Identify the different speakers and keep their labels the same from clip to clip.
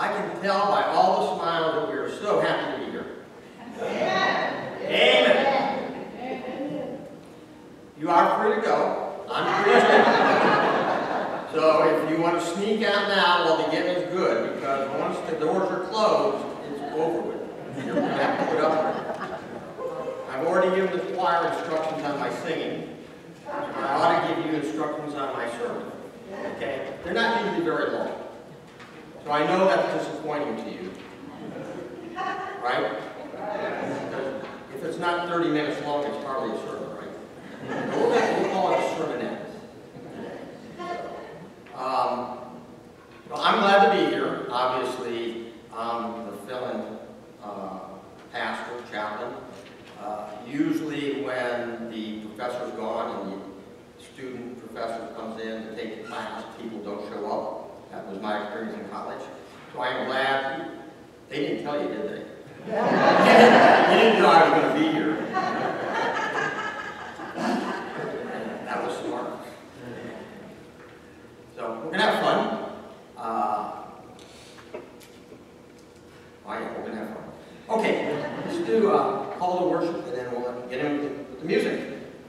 Speaker 1: I can tell by all the smiles that we are so happy to be here. Amen. Amen. You are free to go. I'm free to. So if you want to sneak out now while the getting is good, because once the doors are closed, it's over with. You're going to have to put up with it. I've already given the choir instructions on my singing. I ought to give you instructions on my sermon. Okay? They're not usually very long. So I know that's disappointing to you. Right? Because if it's not 30 minutes long, it's hardly a sermon, right? We'll call it a sermonette. Well, I'm glad to be here. Obviously, I'm the fill-in pastor, chaplain. Usually when the professor's gone and the student professor comes in to take the class, people don't show up. That was my experience in college. So I am glad. They didn't tell you, did they? You didn't know I was going to be here. That was smart. So we're going to have fun. Yeah, we're going to have fun. Okay, let's do call to worship, and then we'll get into the music.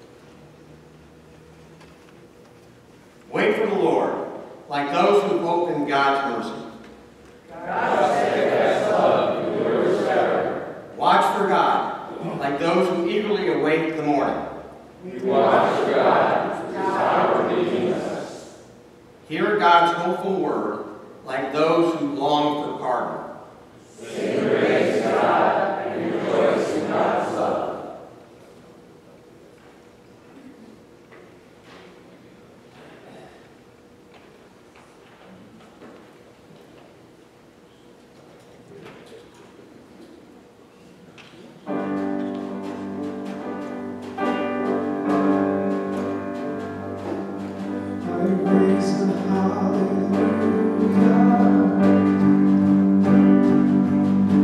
Speaker 1: Wait for the Lord, like those who hope in God's mercy.
Speaker 2: God's steadfast love endures forever.
Speaker 1: Watch for God, like those who eagerly await the morning.
Speaker 2: We watch for God, whose power redeems us.
Speaker 1: Hear God's hopeful word, like those who long for pardon.
Speaker 2: Sing praise to God and rejoice in God's love.
Speaker 3: Hallelujah.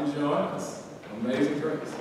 Speaker 3: you join us? Amazing Grace.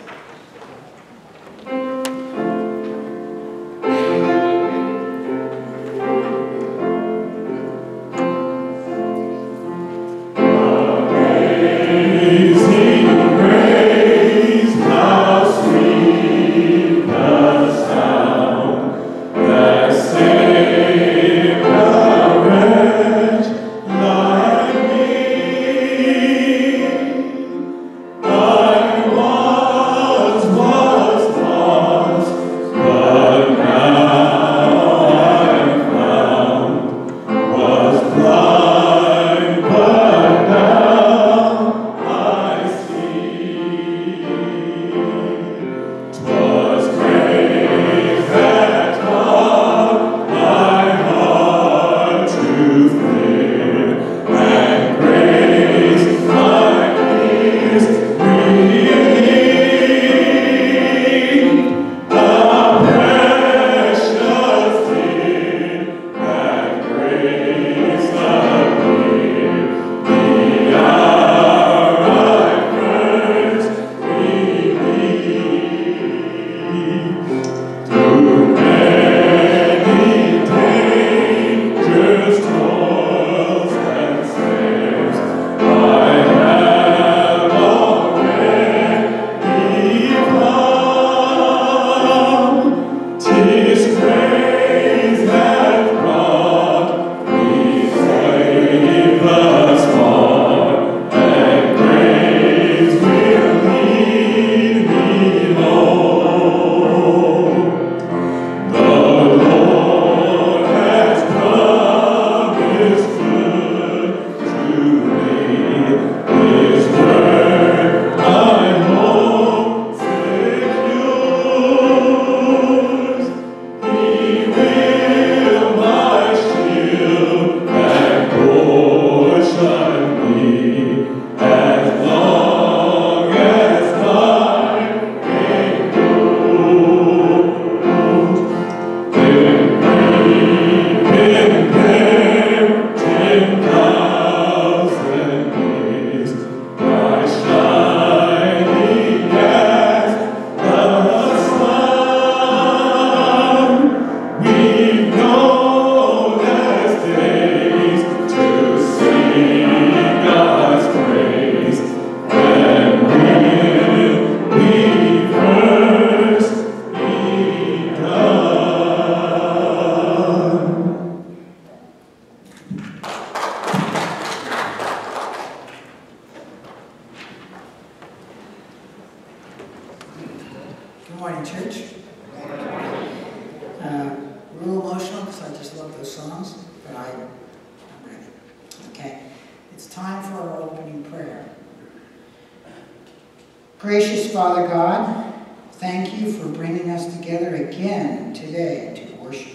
Speaker 4: Gracious Father God, thank you for bringing us together again today to worship,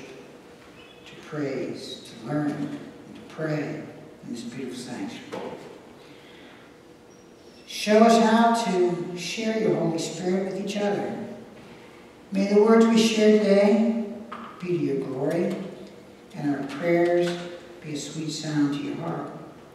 Speaker 4: to praise, to learn, and to pray in this beautiful sanctuary. Show us how to share your Holy Spirit with each other. May the words we share today be to your glory, and our prayers be a sweet sound to your heart.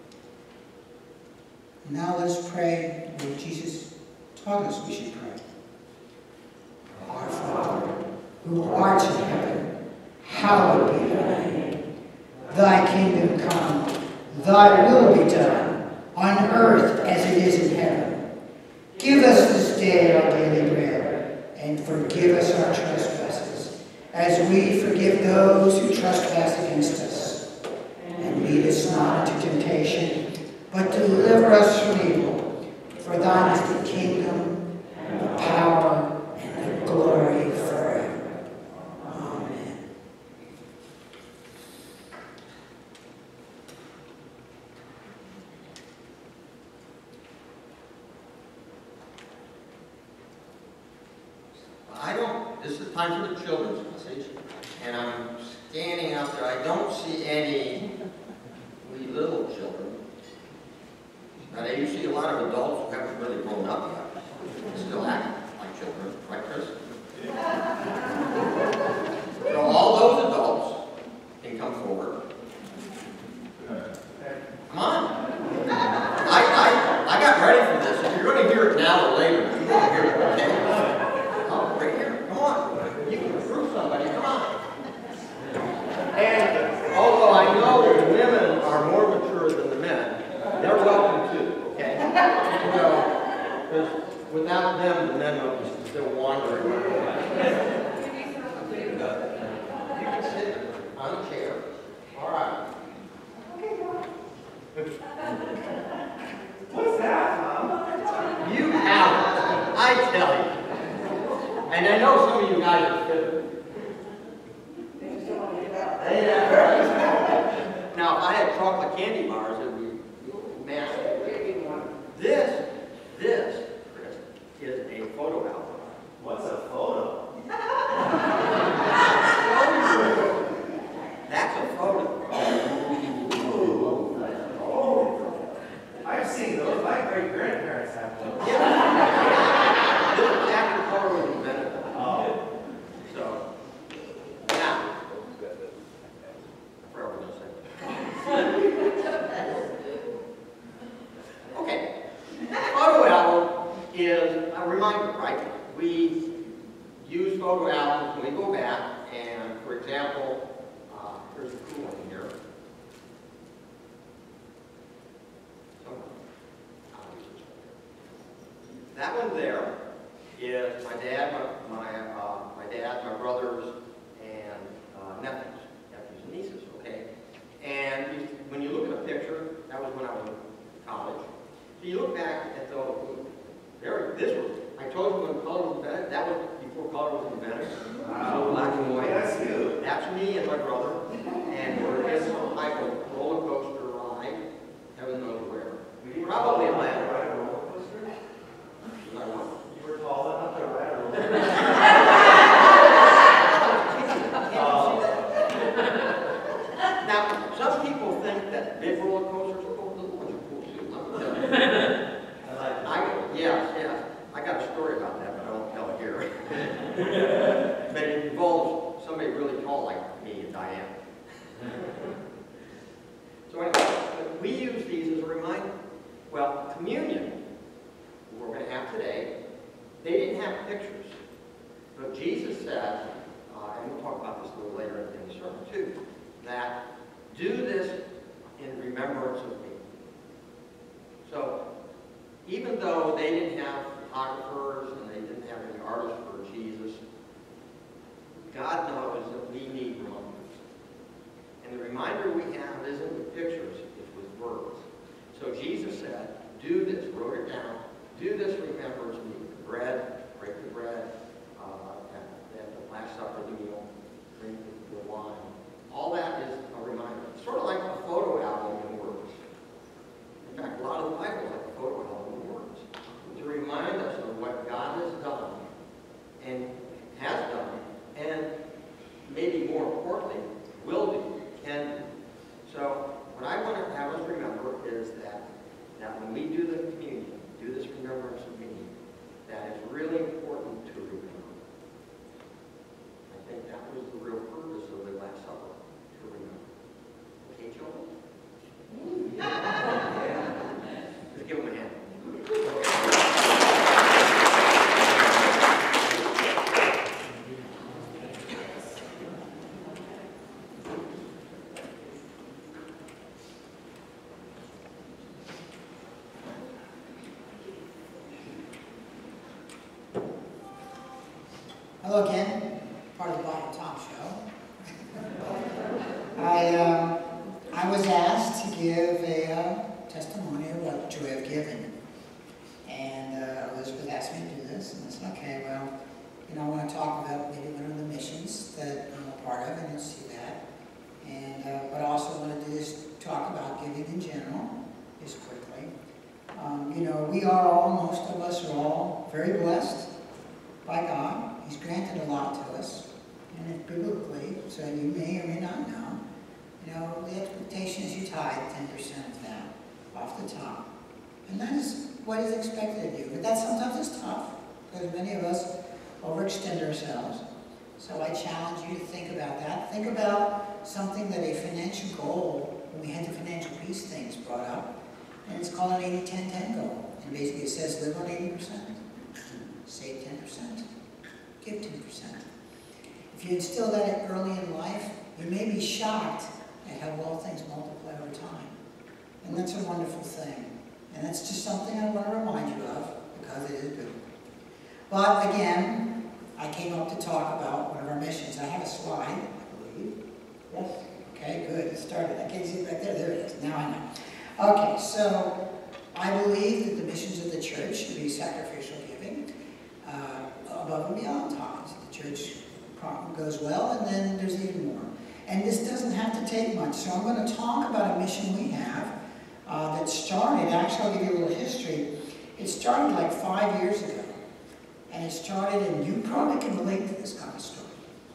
Speaker 4: Now let us pray the way Jesus taught us we should pray. Our Father, who art in heaven, hallowed be thy name. Thy kingdom come, thy will be done, on earth as it is in heaven. Give us this day our daily bread, and forgive us our trespasses, as we forgive those who trespass against us. And lead us not into temptation, but deliver us from evil. For thine is the kingdom, and the power, and the glory forever. Amen.
Speaker 1: This is time for the children's message, and I'm scanning out there. I don't see any wee little children. Now, you see a lot of adults who haven't really grown up yet. They still act like children, right, Chris? So all those adults can come forward. Come on. I got ready for this. If you're going to hear told you the women are more mature than the men. They're welcome too, okay? Because without them, the men would be still wandering around. You can sit on a chair. All right.
Speaker 2: What's that, Mom?
Speaker 1: You have it, I tell you. And I know some of you guys are fit. Now, if I had chocolate candy bars, it would be massive. This, Chris, is a photo album.
Speaker 2: What's a photo?
Speaker 1: That's a photo.
Speaker 2: Oh, I've seen those. My great-grandparents have those.
Speaker 1: Yeah. This is after photo was invented.
Speaker 2: Oh.
Speaker 1: So, now, I forgot what I was going to say. Okay. Photo album is a reminder, right? We use photo albums when we go back, and for example, here's a cool one here. That one there is my dad, my brothers, and nephews and nieces, okay? And when you look at a picture, that was when I was in college. So you look back at I told you when color was invented, that was before color was invented. So black and white.
Speaker 2: That's you.
Speaker 1: That's me and my brother. And we're in some type of roller coaster ride, heaven knows where. Probably Atlanta.
Speaker 2: Ride a roller coaster?
Speaker 1: I don't know.
Speaker 2: You were tall enough to ride a roller coaster.
Speaker 1: Now, some people think that big roller coasters are cool, little ones are cool too. Let me tell you. Yes. I got a story about that, but I won't tell it here. But it involves somebody really tall like me and Diane. So anyway, we use these as a reminder. Well, communion, we're going to have today, they didn't have pictures. But Jesus said, and we'll talk about this a little later in the sermon too, that do this in remembrance of me. So, even though they didn't have photographers and they didn't have any artists for Jesus, God knows that we need reminders. And the reminder we have isn't with pictures, it's with words. So Jesus said, do this, wrote it down, do this in remembrance of me. The bread, break the bread, at the Last Supper, the meal, drink the wine. All that is a reminder. It's sort of like a photo album in words. In fact, a lot of the Bible is like a photo album in words. To remind us of what God has done, and maybe more importantly, will do, can do. So, what I want to have us remember is that when we do the communion, do this remembrance of me, that it's really important to remember. I think that was the real purpose of the Last Supper, to remember. Okay, children? Let's give them a hand.
Speaker 4: Hello again, part of the Bob and Tom Show. I was asked to give a testimony of what joy of giving. And Elizabeth asked me to do this, and I said, okay, well, I want to talk about maybe one of the missions that I'm a part of, and you'll see that. And but I also want to do this, talk about giving in general, just quickly. We are all, most of us are all very blessed by God. He's granted a lot to us, and it's biblically, so you may or may not know, the expectation is you tithe 10% of that off the top. And that is what is expected of you. But that sometimes is tough, because many of us overextend ourselves. So I challenge you to think about that. Think about something that a financial goal, when we had the financial peace things brought up, and it's called an 80-10-10 goal. And basically it says live on 80%, save 10%, give 10%. If you instill that early in life, you may be shocked at how well things multiply over time. And that's a wonderful thing. And that's just something I want to remind you of, because it is good. But again, I came up to talk about one of our missions. I have a slide, I believe. Yes? Okay, good. It started. I can't see it back there. There it is. Now I know. Okay, so I believe that the missions of the church should be sacrificial giving above and beyond tithes. The church goes well, and then there's even more. And this doesn't have to take much. So I'm going to talk about a mission we have that started, actually I'll give you a little history. It started like 5 years ago. And it started, and you probably can relate to this kind of story.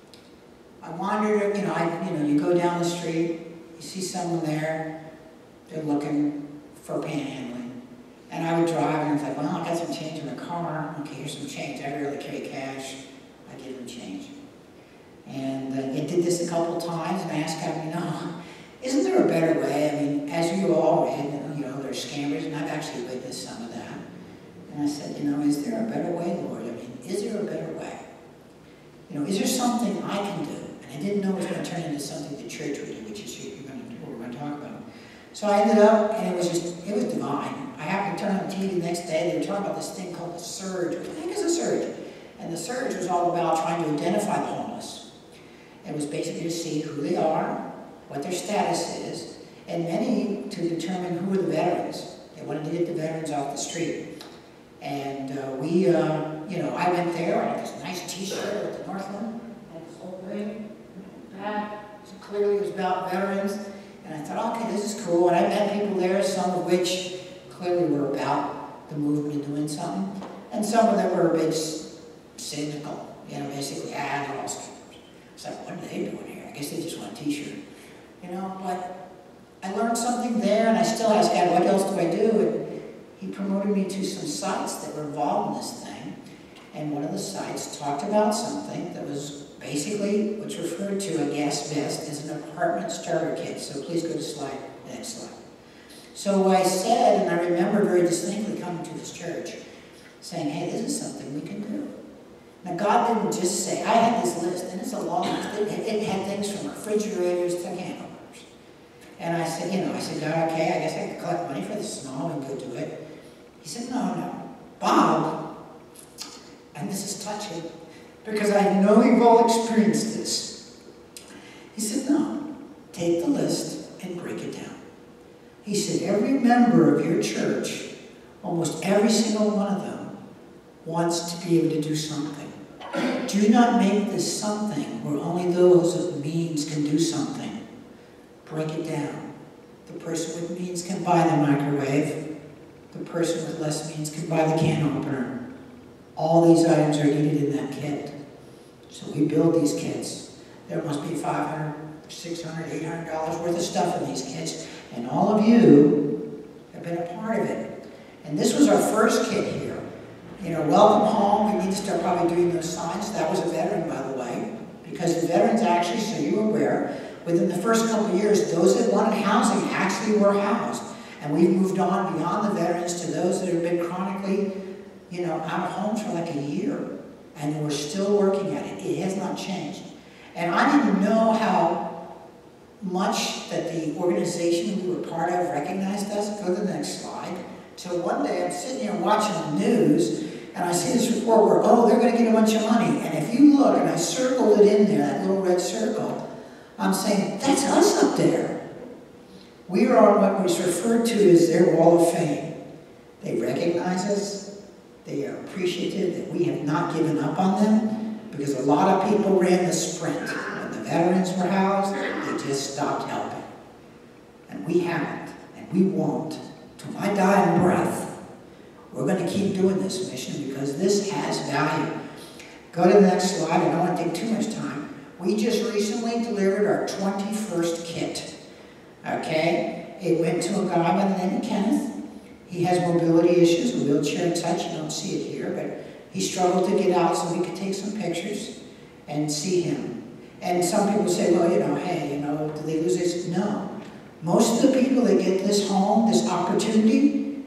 Speaker 4: I wandered, you go down the street, you see someone there, they're looking for panhandling. And I would drive, and I was like, well, I got some change in the car. Okay, here's some change. I rarely carry cash. I give them change. And I did this a couple times, and I asked God, isn't there a better way? I mean, as you all read, there's scammers, and I've actually witnessed some of that. And I said, is there a better way, Lord? I mean, is there a better way? Is there something I can do? And I didn't know it was going to turn into something the church would do, which is what we're going to talk about. So I ended up, and it was divine. I happened to turn on the TV the next day. They were talking about this thing called the surge. What the heck is a surge? And the surge was all about trying to identify the homeless. It was basically to see who they are, what their status is, and many to determine who were the veterans. They wanted to get the veterans off the street. And I went there, I had this nice t-shirt at the Northland, had this whole thing, so clearly it was about veterans. And I thought, okay, this is cool. And I met people there, some of which clearly were about the movement doing something. And some of them were a bit cynical, basically, they're all scammers. It's like, what are they doing here? I guess they just want a t-shirt. But I learned something there, and I still ask God, what else do I do? And He promoted me to some sites that were involved in this thing. And one of the sites talked about something that was basically what's referred to, I guess, best as an apartment starter kit. So please go to the next slide. So I said, and I remember very distinctly coming to this church, saying, hey, this is something we can do. Now, God didn't just say, I had this list, and it's a long list. It had things from refrigerators to can openers. And I said, God, okay, I guess I could collect money for this small and go do it. He said, no, Bob, and this is touching, because I know you've all experienced this. He said, no, take the list and break it down. He said, every member of your church, almost every single one of them, wants to be able to do something. Do not make this something where only those of means can do something. Break it down. The person with means can buy the microwave. The person with less means can buy the can opener. All these items are needed in that kit. So we build these kits. There must be $500, $600, $800 worth of stuff in these kits. And all of you have been a part of it. And this was our first kit here. Welcome home. We need to start probably doing those signs. That was a veteran, by the way. Because the veterans actually, so you're aware, within the first couple of years, those that wanted housing actually were housed. And we've moved on beyond the veterans to those that have been chronically, out of homes for like a year. And we're still working at it. It has not changed. And I didn't know how much that the organization we were part of recognized us. Go to the next slide. So one day I'm sitting here watching the news, and I see this report where, they're going to get a bunch of money. And if you look, and I circled it in there, that little red circle, I'm saying, that's us up there. We are on what was referred to as their wall of fame. They recognize us. They are appreciative that we have not given up on them, because a lot of people ran the sprint. When the veterans were housed, they just stopped helping. And we haven't, and we won't. To my dying breath, we're going to keep doing this mission because this has value. Go to the next slide. I don't want to take too much time. We just recently delivered our 21st kit. Okay? It went to a guy by the name of Kenneth. He has mobility issues, a wheelchair and such. You don't see it here, but he struggled to get out so we could take some pictures and see him. And some people say, well, hey, do they lose this? No. Most of the people that get this home, this opportunity,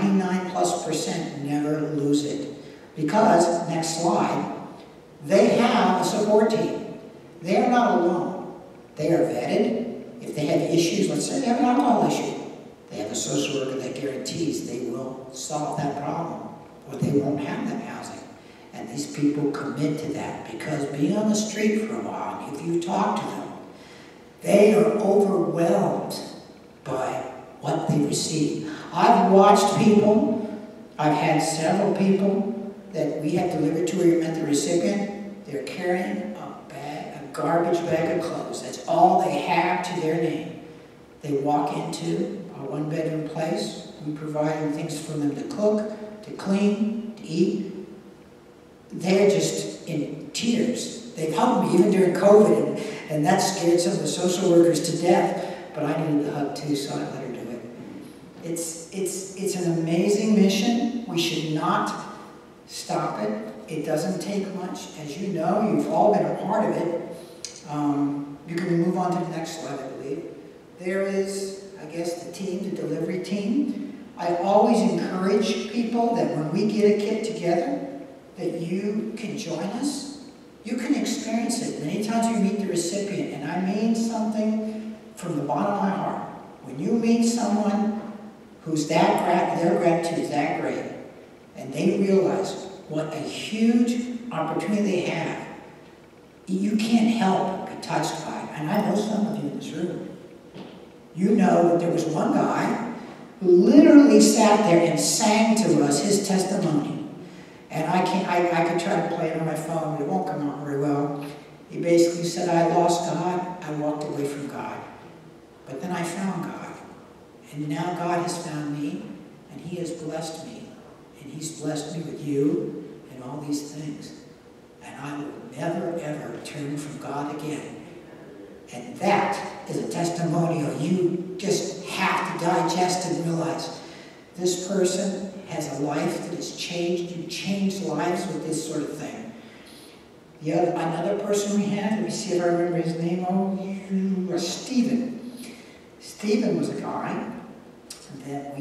Speaker 4: 99+% never lose it. Because, next slide, they have a support team. They are not alone. They are vetted, If they have issues, let's say they have an alcohol issue, they have a social worker that guarantees they will solve that problem, or they won't have that housing. And these people commit to that, because being on the street for a while, if you talk to them, they are overwhelmed by what they receive. I've watched people, I've had several people that we have delivered to where you met the recipient. They're carrying a garbage bag of clothes. That's all they have to their name. They walk into a one-bedroom place. We provide them things for them to cook, to clean, to eat. They're just in tears. They've hugged me even during COVID, and that scared some of the social workers to death. But I needed the hug too, so I let her do it. It's an amazing mission. We should not stop it. It doesn't take much. As you know, you've all been a part of it. You can move on to the next slide, I believe. There is, I guess, the team, the delivery team. I always encourage people that when we get a kit together, that you can join us. You can experience it. Many times you meet the recipient, and I mean something from the bottom of my heart. When you meet someone who's their gratitude is that great, and they realize what a huge opportunity they have, you can't help but be touched by it. And I know some of you in this room. You know that there was one guy who literally sat there and sang to us his testimony. And I could try to play it on my phone, but it won't come out very well. He basically said, I lost God, I walked away from God. But then I found God. And now God has found me, and He has blessed me. And He's blessed me with you and all these things. And I will never, ever turn from God again. And that is a testimonial you just have to digest and realize. This person has a life that has changed. You change lives with this sort of thing. Another person we had, let me see if I remember his name. Stephen. Stephen was a guy that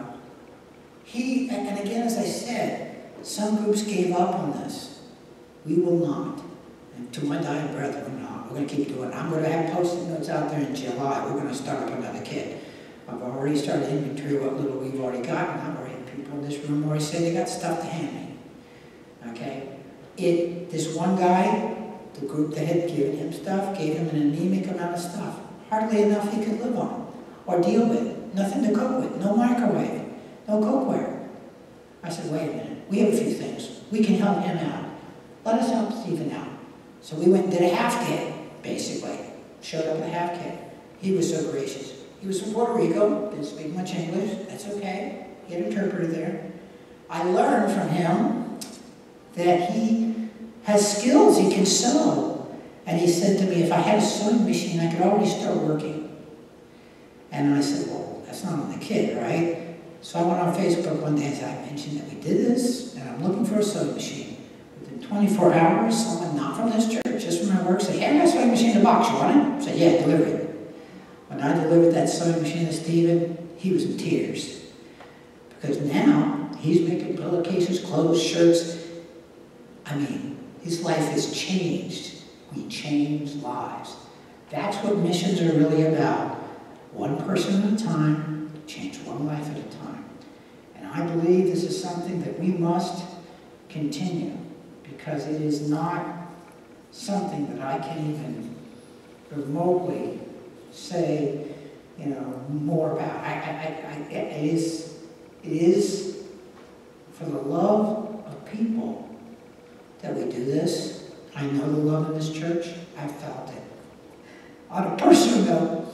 Speaker 4: and again, as I said, some groups gave up on this. We will not. And to my dying breath, we're not. We're going to keep doing it. I'm going to have post-it notes out there in July. We're going to start up another kit. I've already started inventory what little we've already gotten. I've already had people in this room already say they got stuff to hand me. Okay? This one guy, the group that had given him stuff, gave him an anemic amount of stuff. Hardly enough he could live on or deal with. Nothing to cook with. No microwave. No cookware. I said, wait a minute. We have a few things. We can help him out. Let us help Stephen out. So we went and did a half kit, basically. Showed up with a half kit. He was so gracious. He was from Puerto Rico. Didn't speak much English. That's okay. He had an interpreter there. I learned from him that he has skills. He can sew. And he said to me, if I had a sewing machine, I could already start working. And I said, well, that's not on the kit, right? So I went on Facebook one day and I mentioned that we did this, and I'm looking for a sewing machine. Within 24 hours, someone not from this church, just from my work, said, hey, I got a sewing machine in the box, you want it? I said, yeah, deliver it. When I delivered that sewing machine to Stephen, he was in tears. Because now, he's making pillowcases, clothes, shirts. I mean, his life has changed. We change lives. That's what missions are really about. One person at a time, change one life at a time. And I believe this is something that we must continue, because it is not something that I can even remotely say, more about. It is for the love of people that we do this. I know the love in this church. I've felt it. On a personal note,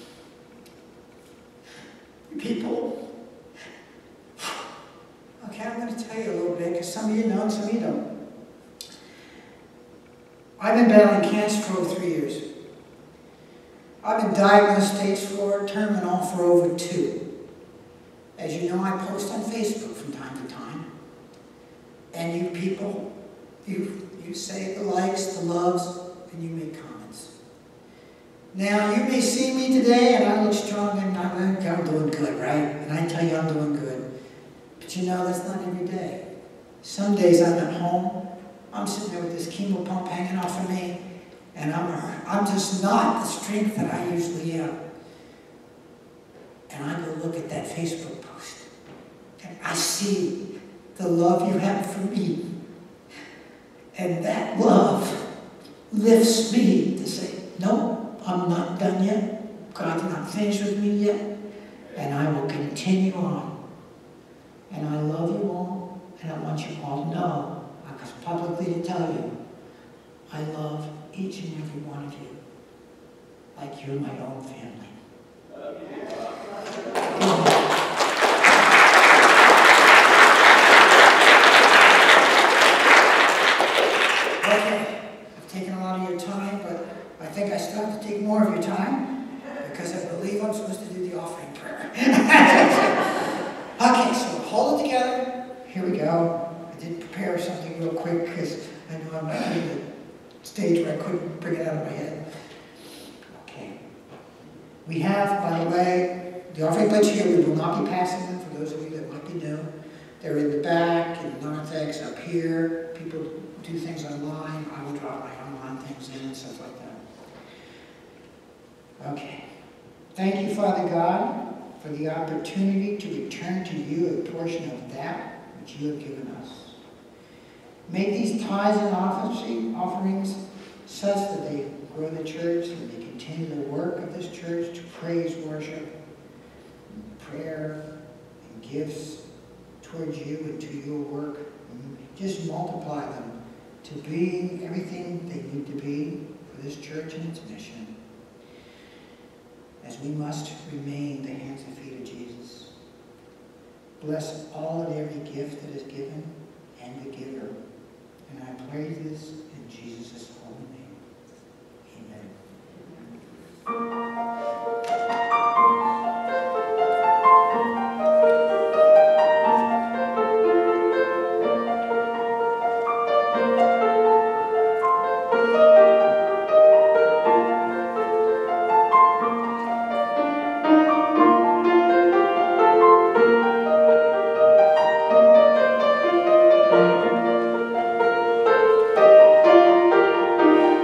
Speaker 4: people, okay, I'm going to tell you a little bit, because some of you know and some of you don't. I've been battling cancer for over 3 years. I've been diagnosed stage 4, terminal for over 2. As you know, I post on Facebook from time to time. And you people, you say the likes, the loves, and you make comments. Now, you may see me today, and I look strong, and I'm doing good, right? And I tell you I'm doing good. But that's not every day. Some days I'm at home, I'm sitting there with this chemo pump hanging off of me, and I'm just not the strength that I usually am. And I go look at that Facebook post, and I see the love you have for me. And that love lifts me to say, no, I'm not done yet. God's not finished with me yet. And I will continue on. And I love you all, and I want you all to know, because publicly to tell you, I love each and every one of you like you're my own family. Okay, I've taken a lot of your time, but I think I still have to take more of your time because I believe I'm supposed to do the offering prayer. Okay, so hold it together. Here we go. I did prepare something real quick because I know I'm not in the stage where I couldn't bring it out of my head. Okay. We have, by the way, the offering plates here. We will not be passing them for those of you that might be new. They're in the back, in the narthex, up here. People do things online. I will drop my online things in and stuff like that. Okay. Thank you, Father God, for the opportunity to return to you a portion of that which you have given us. Make these tithes and offerings such that they grow the church and they continue the work of this church to praise, worship, prayer, and gifts towards you and to your work. And just multiply them to be everything they need to be for this church and its mission, as we must remain the hands and feet of Jesus. Bless all and every gift that is given and the giver. And I pray this in Jesus' holy name. Amen.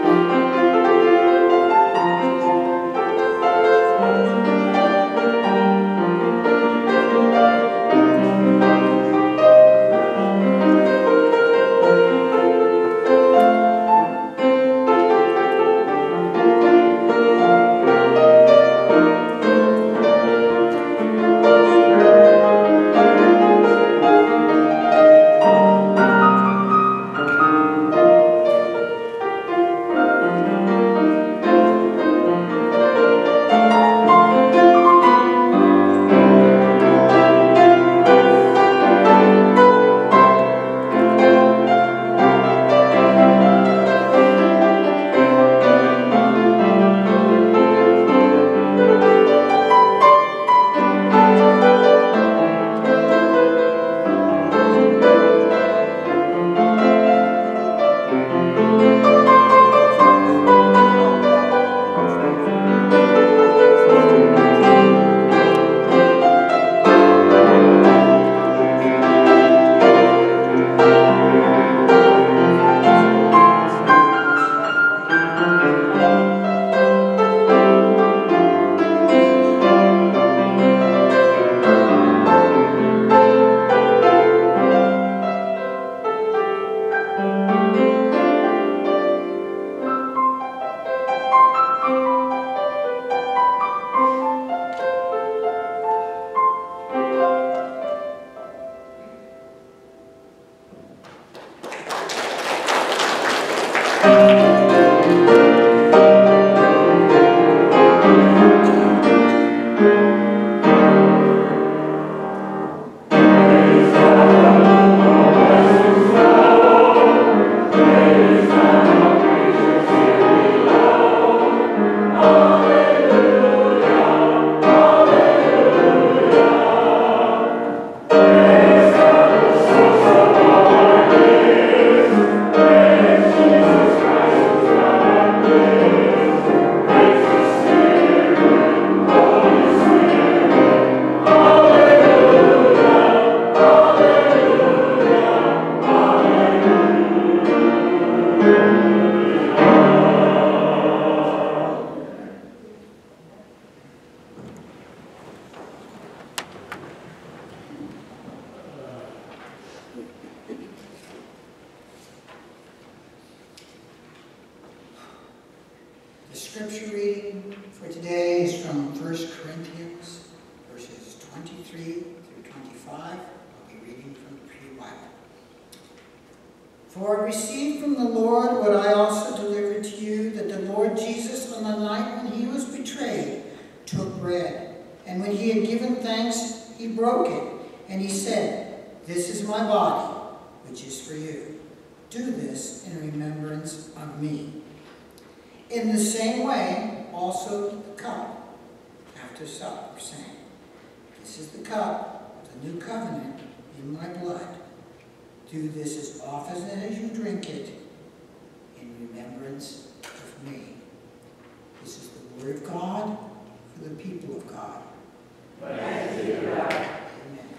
Speaker 4: Scripture reading for today is from 1 Corinthians, verses 23 through 25. I'll be reading from the Pew Bible. For I received from the Lord what I also delivered to you, that the Lord Jesus, on the night when he was betrayed, took bread. And when he had given thanks, he broke it. And he said, "This is my body, which is for you. Do this in remembrance of me." In the same way, also the cup after supper, saying, "This is the cup of the new covenant in my blood. Do this as often as you drink it in remembrance of me." This is the word of God for the people of God.
Speaker 2: Thanks be to God.
Speaker 4: Amen.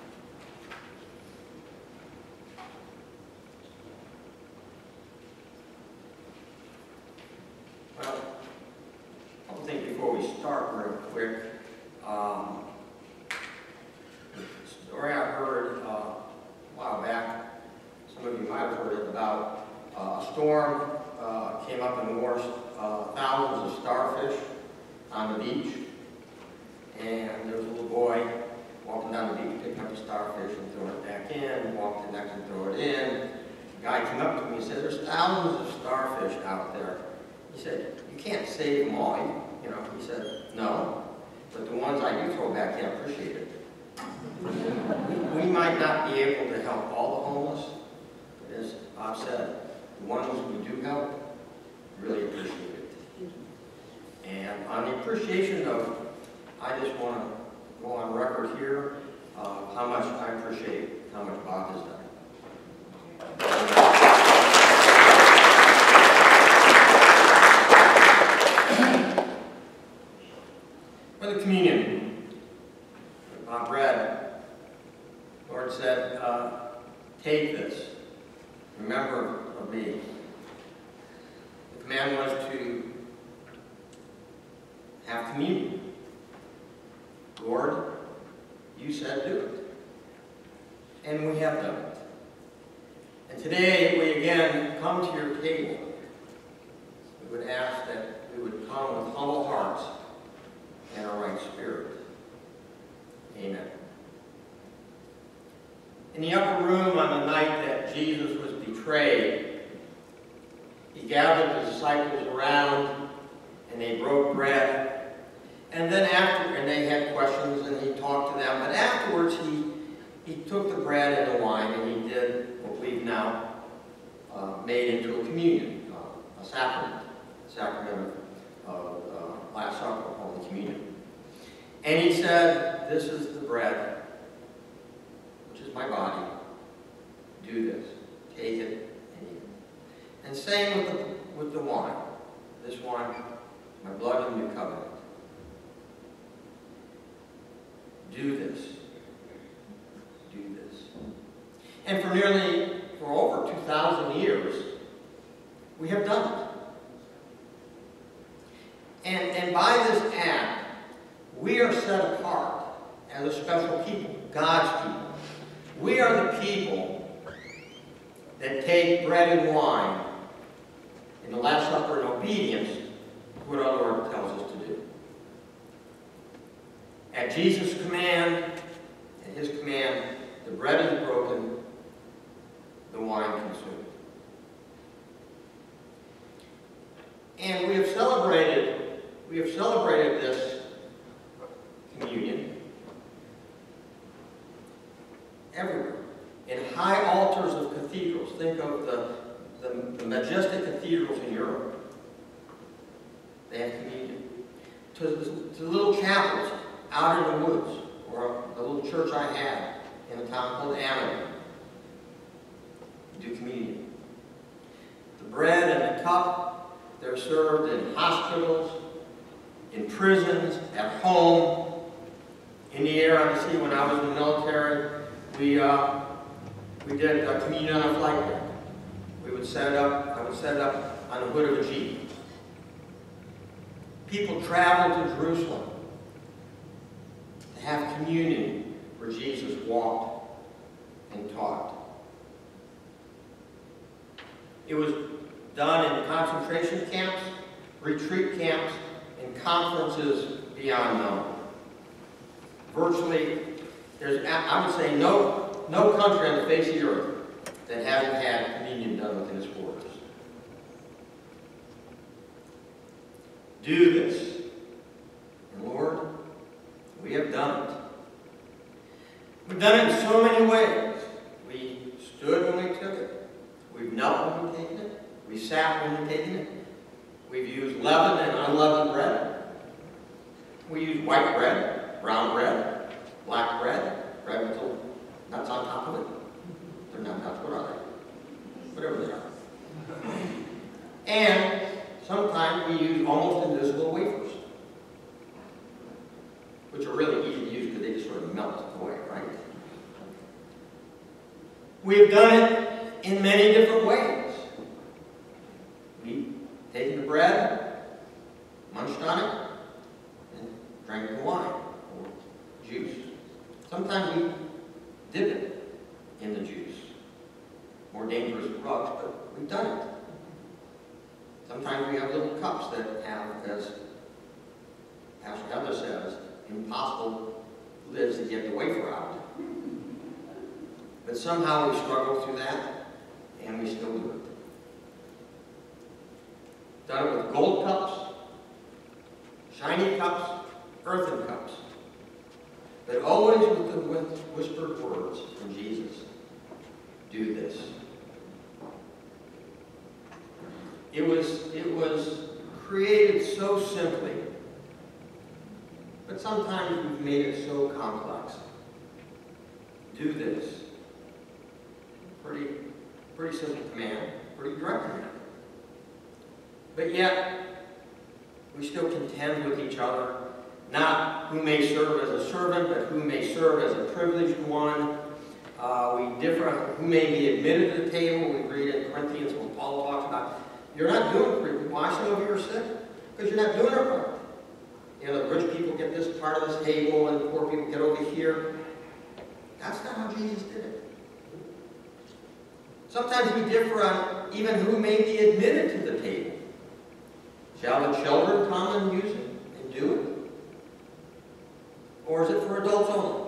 Speaker 1: Well, a couple things before we start real quick. The story I heard a while back, some of you might have heard it, about a storm came up and washed thousands of starfish on the beach. And there was a little boy walking down the beach, picking up the starfish and throwing it back in, walked the next and throw it in. The guy came up to me and said, "There's thousands of starfish out there." He said, "You can't save them all." He said, "No, but the ones I do throw back in, I appreciate it." We might not be able to help all the homeless, but as Bob said, the ones we do help, really appreciate it. And on the appreciation note, I just want to go on record here how much I appreciate how much Bob has done. For the communion, Bob read, the Lord said, "Take this, remember of me." The command was to have communion. Lord, you said do it. And we have done it. And today we again come to your table. We would ask that we would come with humble hearts and a right spirit. Amen. In the upper room on the night that Jesus was betrayed, he gathered the disciples around and they broke bread. And then and they had questions and he talked to them. But afterwards he took the bread and the wine and he did what we've now made into a communion, a sacrament of Last Supper, Holy Communion. And he said, "This is the bread, which is my body. Do this. Take it and eat it." And same with the wine. This wine, my blood of the new covenant. Do this. Do this. And for over 2,000 years, we have done it. And by this act, we are set apart as a special people, God's people. We are the people that take bread and wine in the Last Supper in obedience to what our Lord tells us to do. At Jesus' command, at his command, the bread is broken, the wine consumed. And we have celebrated this communion everywhere. In high altars of cathedrals. Think of the majestic cathedrals in Europe. They have communion. To little chapels out in the woods, or the little church I had in a town called Amity. Do communion. The bread and the cup, they're served in hospitals, in prisons, at home, in the air, on the sea. When I was in the military, we did a communion on a flight deck. I would set it up on the hood of a Jeep. People traveled to Jerusalem to have communion where Jesus walked and taught. It was done in concentration camps retreat camps, and conferences beyond known. Virtually, there's, I would say, no country on the face of the earth that hasn't had communion done within its borders. Do this. And Lord, we have done it. We've done it in so many ways. We stood when we took it. We've knelt when we've taken it. We sat when we've taken it. We've used leavened and unleavened bread. We use white bread, brown bread, black bread, bread with little nuts on top of it. They're not nuts, what are they? Whatever they are. And sometimes we use almost invisible wafers, which are really easy to use because they just sort of melt away, right? We've done it in many different ways. We've taken the bread, munched on it, and drank the wine or juice. Sometimes we dip it in the juice. More dangerous for us, but we've done it. Sometimes we have little cups that have, as Pastor Heather says, impossible lids to get the wafer out. But somehow we struggle through that, and we still do it. Done it with gold cups, shiny cups, earthen cups, but always with the whispered words from Jesus. Do this. It was created so simply, but sometimes we've made it so complex. Do this. Pretty simple command, pretty direct command. But yet, we still contend with each other, not who may serve as a servant, but who may serve as a privileged one. We differ on who may be admitted to the table. We read in Corinthians when Paul talks about, you're not doing it right. Why some of you are sick? Because you're not doing it right. You know, the rich people get this part of this table, and the poor people get over here. That's not how Jesus did it. Sometimes we differ on even who may be admitted to the table. Shall the children come and use it and do it? Or is it for adults only?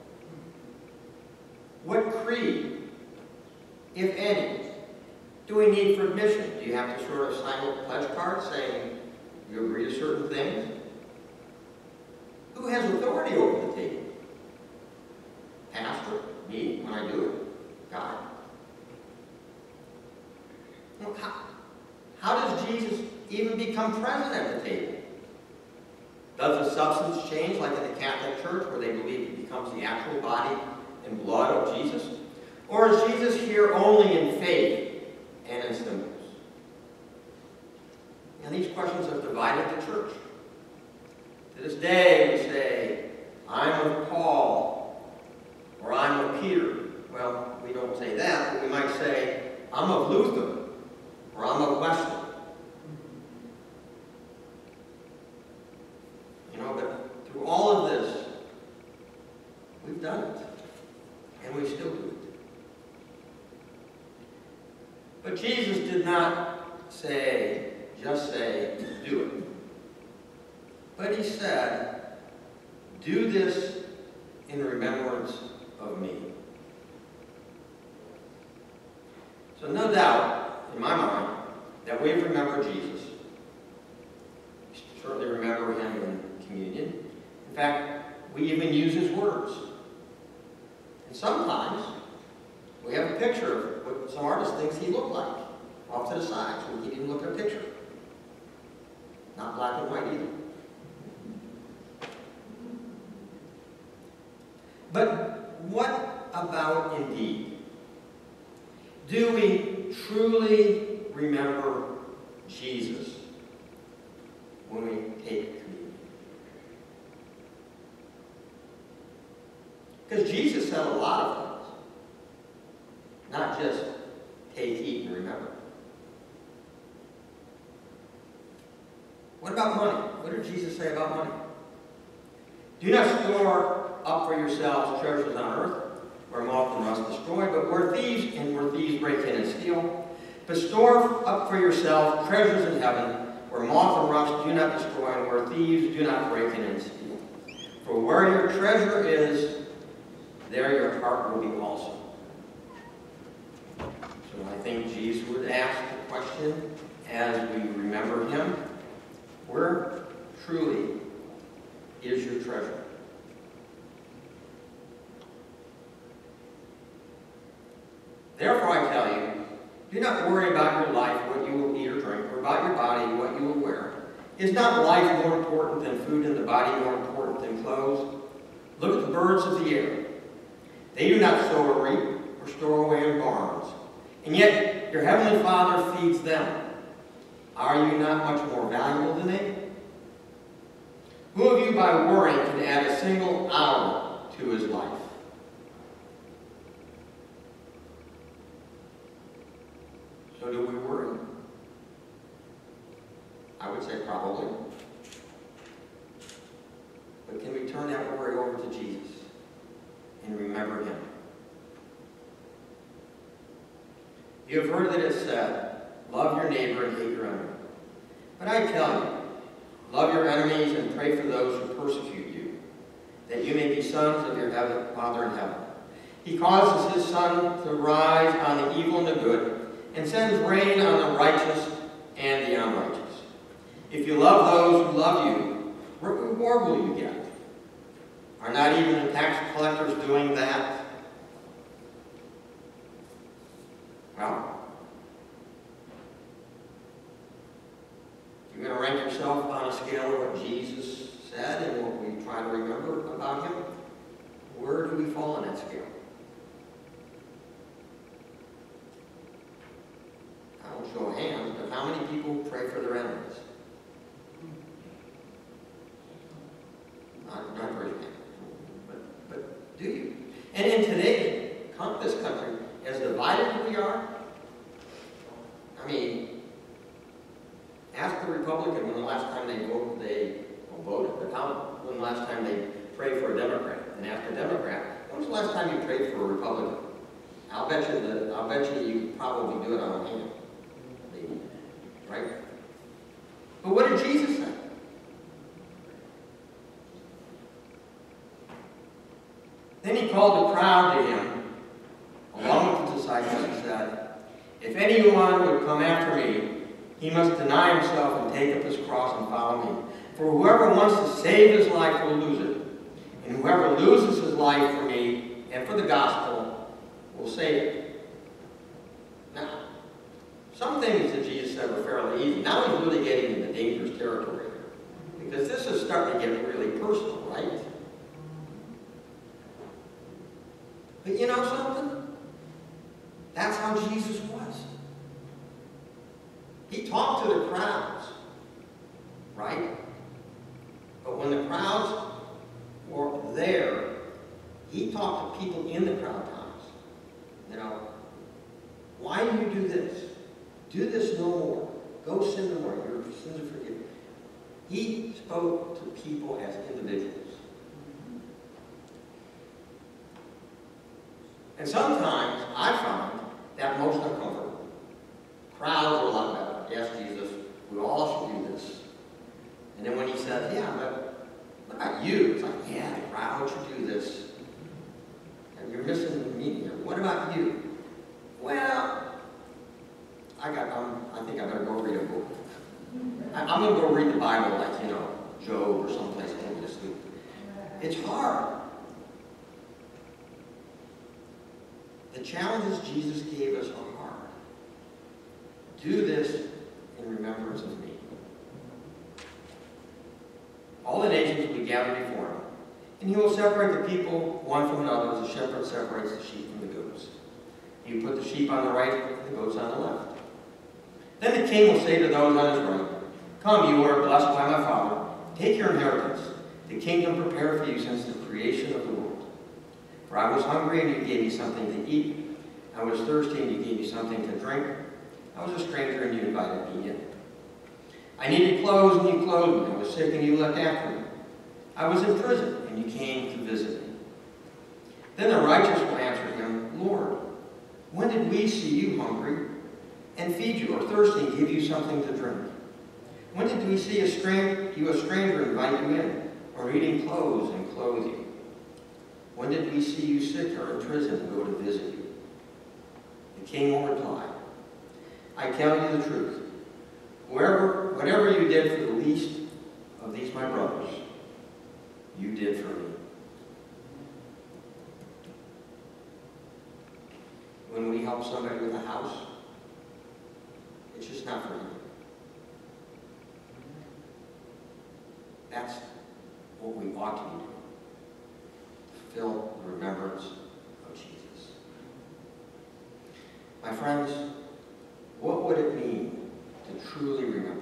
Speaker 1: What creed, if any, do we need for admission? Do you have to sort of sign a pledge card saying you agree to certain things? Who has authority over the table? Pastor? Me? When I do it? God. Well, how does Jesus even become present at the table? Does the substance change like in the Catholic Church where they believe he becomes the actual body and blood of Jesus? Or is Jesus here only in faith and in symbols? And these questions have divided the church. To this day we say, I'm with Paul, or I'm with Peter. Well, we don't say that, but we might say, I'm of Luther, or I'm of Wesley. You know, but through all of this, we've done it. And we still do it. But Jesus did not say, just say, do it. But he said, do this in remembrance of me. So no doubt, in my mind, that we remember Jesus. We certainly remember him in communion. In fact, we even use his words. And sometimes we have a picture of what some artist thinks he looked like off to the side, so we can even look at a picture. Not black and white either. But what about indeed? Do we truly remember Jesus when we take communion? Because Jesus said a lot of things, not just take, eat, and remember. What about money? What did Jesus say about money? Do not store up for yourselves treasures on earth, where moth and rust destroy, but where thieves break in and steal. But store up for yourself treasures in heaven, where moth and rust do not destroy, and where thieves do not break in and steal. For where your treasure is, there your heart will be also. So I think Jesus would ask the question as we remember him, where truly is your treasure? Therefore I tell you, do not worry about your life, what you will eat or drink, or about your body, what you will wear. Is not life more important than food, and the body more important than clothes? Look at the birds of the air. They do not sow or reap or store away in barns, and yet your heavenly Father feeds them. Are you not much more valuable than they? Who of you by worrying can add a single hour to his life? So do we worry? I would say probably. But can we turn that worry over to Jesus and remember him? You have heard that it said, love your neighbor and hate your enemy. But I tell you, love your enemies and pray for those who persecute you, that you may be sons of your Father in heaven. He causes his sun to rise on the evil and the good, and sends rain on the righteous and the unrighteous. If you love those who love you, what reward will you get? Are not even the tax collectors doing that? Well, you're going to rank yourself on a scale of what Jesus said and what we try to remember about him. Where do we fall on that scale? I don't show hands, but how many people pray for their enemies? Don't raise your hand. But do you? And in today, this country, as divided as we are, I mean, ask the Republican when the last time they voted, when the last time they prayed for a Democrat, and ask a Democrat, when was the last time you prayed for a Republican? I'll bet you probably do it on a hand. Right? But what did Jesus say? Then he called the crowd to him, along with the disciples, and said, if anyone would come after me, he must deny himself and take up his cross and follow me. For whoever wants to save his life will lose it, and whoever loses his life for me and for the gospel will save it. Now, some things that Jesus said were fairly easy. Now he's really getting into dangerous territory, because this is starting to get really personal, right? But you know something? That's how Jesus was. He talked to the crowds, right? But when the crowds were there, he talked to people in the crowd times. You know, why do you do this? Do this no more. Go sin no more. Your sins are forgiven. He spoke to people as individuals. And sometimes I find that most uncomfortable. Crowds are a lot better. Yes, Jesus, we all should do this. And then when he said, yeah, but what about you? It's like, yeah, the crowd should do this. And you're missing the meaning here. What about you? Well, I think I better go read a book. I'm going to go read the Bible, like, you know, Job or someplace and take me to sleep. It's hard. The challenges Jesus gave us are hard. Do this in remembrance of me. All the nations will be gathered before him, and he will separate the people one from another as a shepherd separates the sheep from the goats. He will put the sheep on the right and the goats on the left. Then the king will say to those on his right, come, you who are blessed by my Father, take your inheritance, the kingdom prepared for you since the creation of the world. For I was hungry, and you gave me something to eat. I was thirsty, and you gave me something to drink. I was a stranger, and you invited me in. I needed clothes, and you clothed me. I was sick, and you looked after me. I was in prison, and you came to visit me. Then the righteous will answer him, Lord, when did we see you hungry and feed you, or thirsty and give you something to drink? When did we see a stranger invite you in, or eating clothes and clothe you? When did we see you sick or in prison and go to visit you? The king will reply, I tell you the truth. Whatever you did for the least of these my brothers, you did for me. When we help somebody with a house, it's just not for you. That's what we ought to be doing. Fulfill the remembrance of Jesus. My friends, what would it mean to truly remember?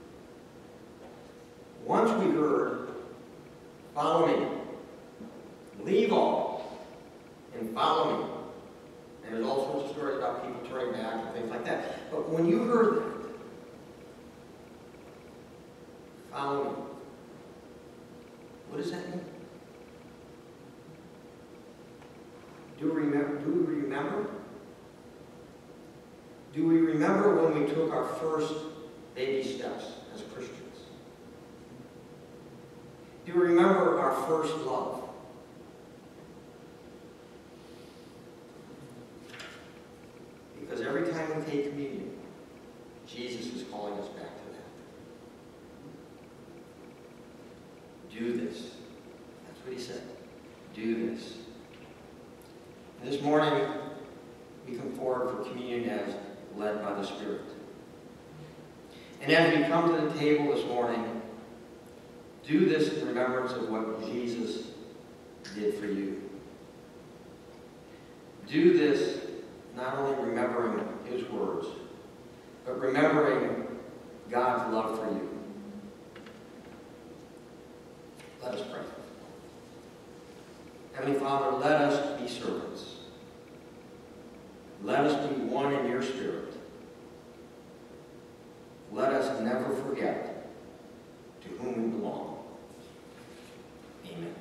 Speaker 1: Once we heard, follow me, leave all, and follow me. And there's all sorts of stories about people turning back and things like that. But when you heard that, follow me, what does that mean? Do we remember? Do we remember when we took our first baby steps as Christians? Do we remember our first love? Because every time we take communion, Jesus is calling us back to that. Do this. That's what he said. Do this. And this morning, we come forward for communion as led by the Spirit. And as we come to the table this morning, do this in remembrance of what Jesus did for you. Do this not only remembering his words, but remembering God's love for you. Let us pray. Heavenly Father, let us be servants. Let us be one in your Spirit. Let us never forget to whom we belong. Amen.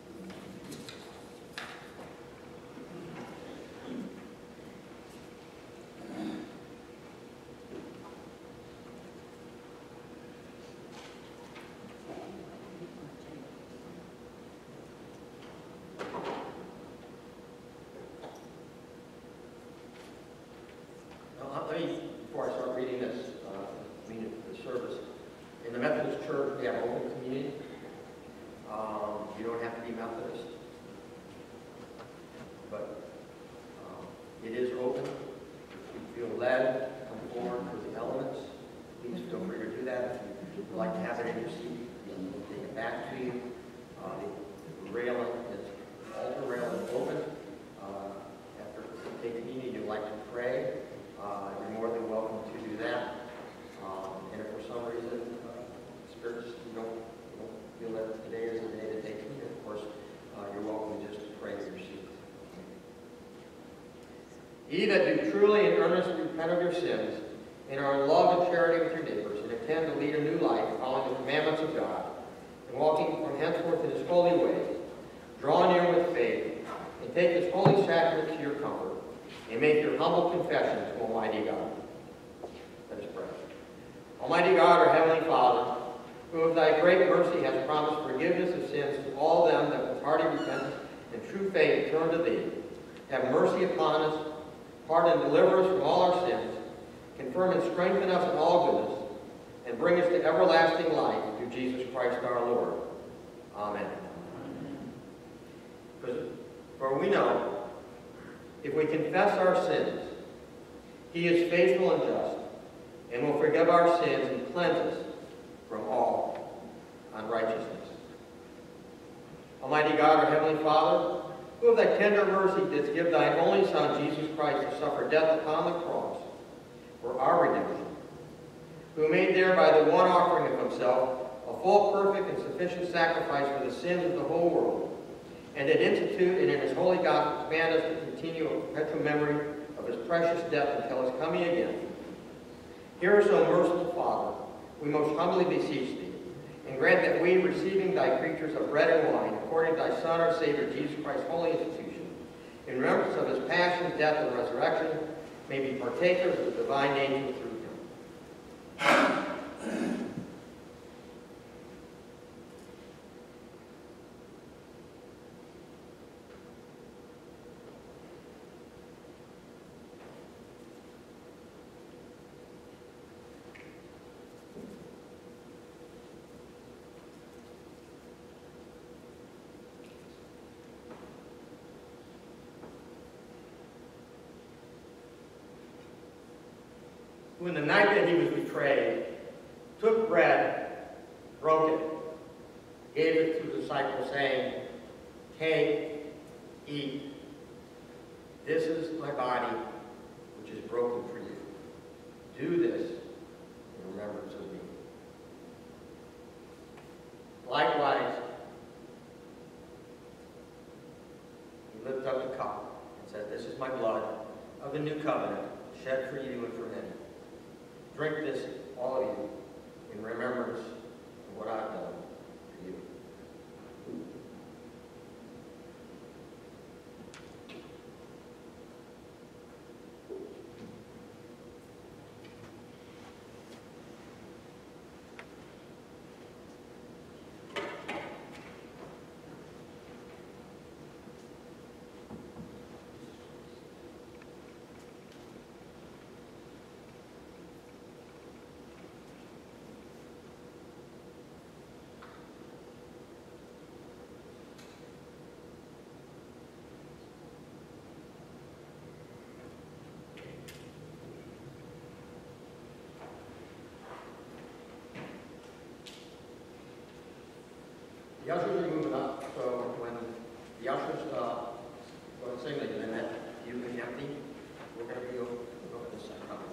Speaker 1: Before I start reading this, the service, in the Methodist Church, we have open communion. You don't have to be Methodist, but it is open. If you feel led, come forward for the elements. Please feel free to do that. If you'd like to have it in your seat, we'll take it back to you. The railing is, altar railing is open. After you take communion, you'd like to pray. You're more than welcome to do that. And if for some reason, spirits, you don't feel that today is the day to take communion, of course, you're welcome just to pray in your seat. Ye that do truly and earnestly repent of your sins, and are in love and charity with your neighbors, and intend to lead a new life, following the commandments of God, and walking from henceforth in his holy ways, draw near with faith, and take this holy sacrament to your comfort, and make your humble confession to Almighty God. Let us pray. Almighty God, our Heavenly Father, who of thy great mercy has promised forgiveness of sins to all them that with hearty repentance and true faith turn to thee, have mercy upon us, pardon and deliver us from all our sins, confirm and strengthen us in all goodness, and bring us to everlasting life through Jesus Christ our Lord. Amen. For we know, if we confess our sins, he is faithful and just, and will forgive our sins and cleanse us from all unrighteousness. Almighty God, our Heavenly Father, who of thy tender mercy didst give thy only Son, Jesus Christ, to suffer death upon the cross for our redemption, who made there by the one offering of himself a full, perfect, and sufficient sacrifice for the sins of the whole world, and did institute and in his holy gospel command us to continue a perpetual memory of his precious death until his coming again. Hear us, O merciful Father, we most humbly beseech thee, and grant that we, receiving thy creatures of bread and wine, according to thy Son, our Savior, Jesus Christ's holy institution, in remembrance of his passion, death, and resurrection, may be partakers of the divine nature through him. who in the night that he was betrayed, took bread, broke it, gave it to the disciples, saying, "Take, eat. This is my body, which is broken for you. Do this in remembrance of me." Likewise, he lifted up the cup and said, "This is my blood of the new covenant, shed for you and for many. Drink this, all of you, in remembrance of what I've done for you." The ushers are moving up, so when the ushers go to sing the minute, you can empty. We're going to go to the second copy.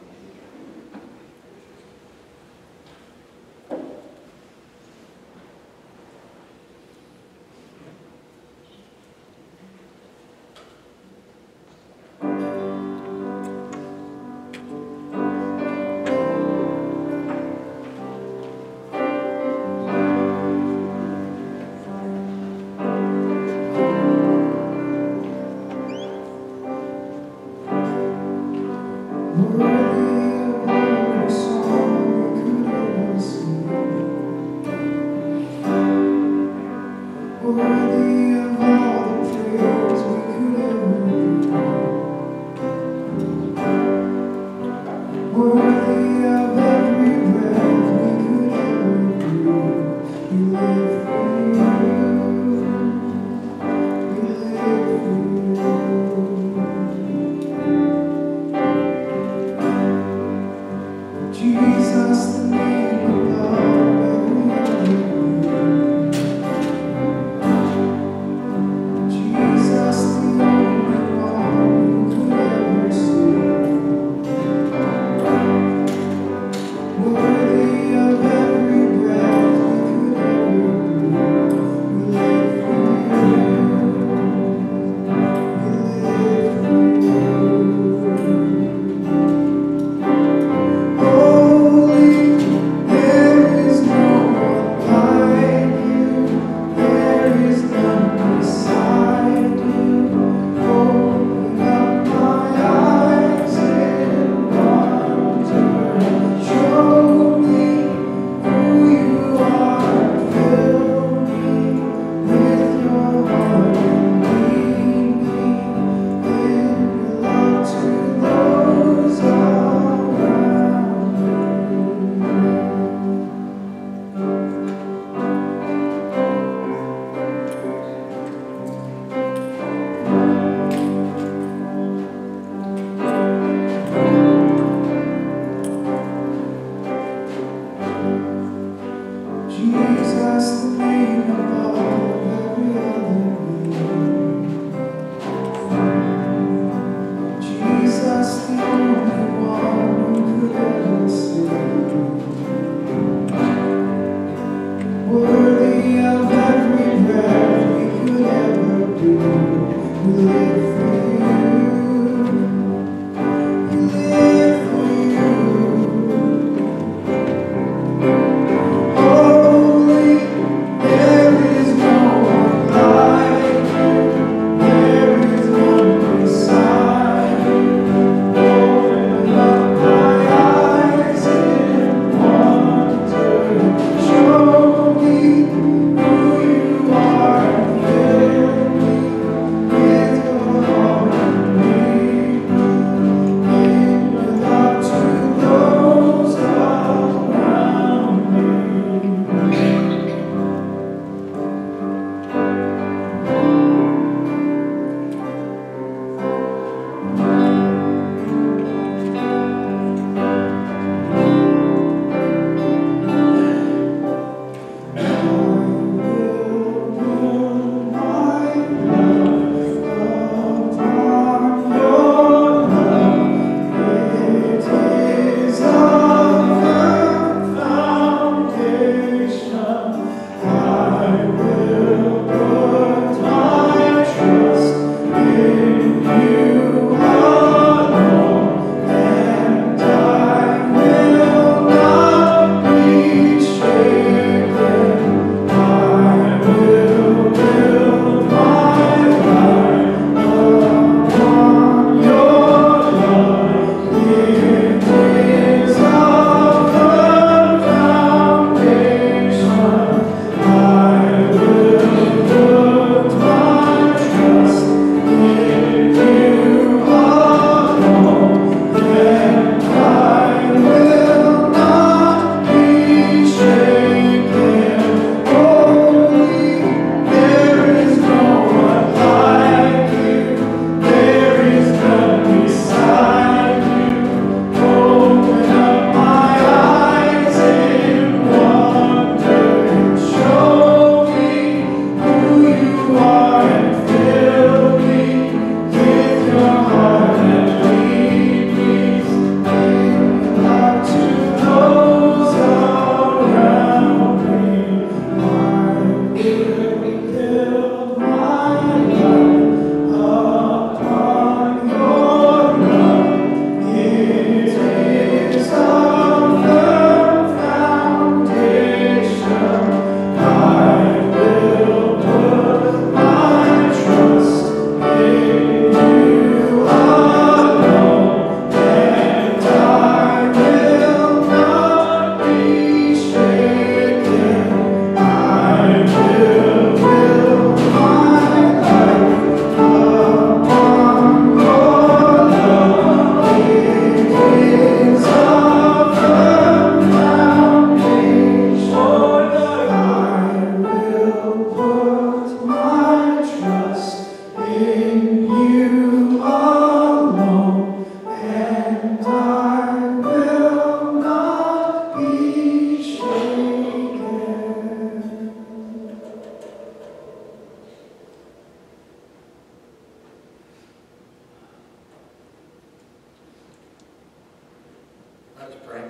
Speaker 1: Let's pray.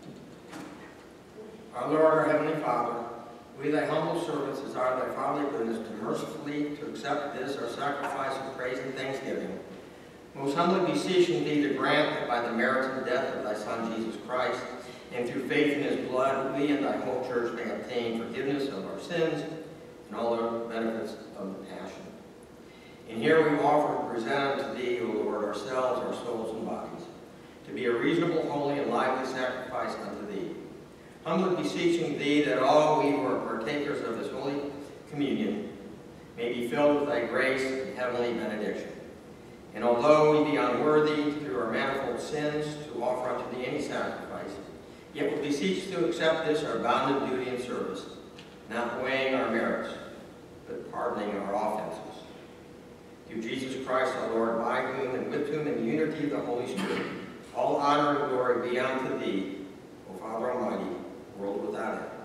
Speaker 1: Our Lord, our Heavenly Father, we thy humble servants desire thy fatherly goodness to mercifully to accept this our sacrifice of praise and thanksgiving. Most humbly beseeching thee to grant that by the merits and death of thy Son Jesus Christ, and through faith in his blood, we and thy whole church may obtain forgiveness of our sins and all the benefits of the Passion. And here we offer and present unto thee, O Lord, ourselves, our souls and bodies, to be a reasonable, holy, and lively sacrifice unto thee. Humbly beseeching thee that all we who are partakers of this holy communion may be filled with thy grace and heavenly benediction. And although we be unworthy through our manifold sins to offer unto thee any sacrifice, yet we beseech to accept this our bounden duty and service, not weighing our merits, but pardoning our offenses. Through Jesus Christ our Lord, by whom and with whom in the unity of the Holy Spirit, all honor and glory be unto thee, O Father Almighty, world without end.